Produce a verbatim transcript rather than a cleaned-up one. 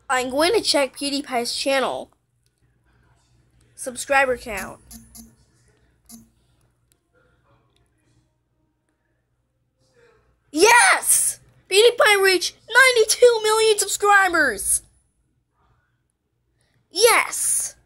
I'm going to check PewDiePie's channel. Subscriber count. Yes! PewDiePie reached ninety-two million subscribers! Yes!